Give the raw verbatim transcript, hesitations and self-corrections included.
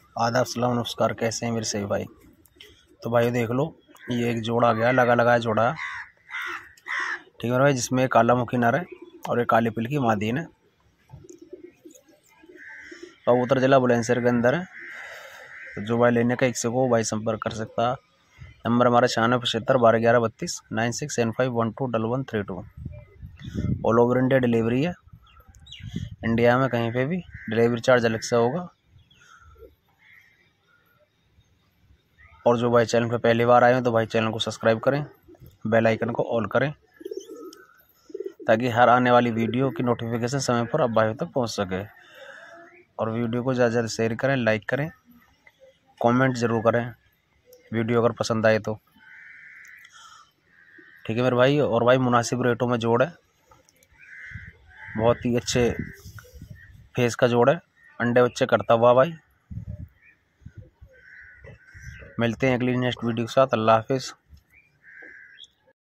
आदाब, सलाम, नमस्कार। कैसे हैं मेरे सभी भाई? तो भाई देख लो, ये एक जोड़ा आ गया, लगा लगाया जोड़ा है, ठीक है भाई, जिसमें एक काला मुखी नर है और एक काली पिल की मादी है। कबूतर जिला बुलंदशहर के अंदर है। तो जो भाई लेने का इच्छुक हो भाई संपर्क कर सकता है। नंबर हमारा छियानवे पचहत्तर बारह ग्यारह बत्तीस nine six seven five one two double one three two. All over India delivery है। इंडिया में कहीं पे भी डिलीवरी चार्ज अलग से होगा। और जो भाई चैनल पे पहली बार आए हैं तो भाई चैनल को सब्सक्राइब करें, बेल आइकन को ऑल करें, ताकि हर आने वाली वीडियो की नोटिफिकेशन समय पर आप भाइयों तक पहुंच सके। और वीडियो को ज़्यादा ज़्यादा शेयर करें, लाइक करें, कमेंट ज़रूर करें वीडियो अगर पसंद आए तो, ठीक है मेरे भाई। और भाई मुनासिब रेटों में जोड़ है, बहुत ही अच्छे फेस का जोड़ है, अंडे बच्चे करता हुआ भाई। मिलते हैं अगली नेक्स्ट वीडियो के साथ। अल्लाह हाफिज़।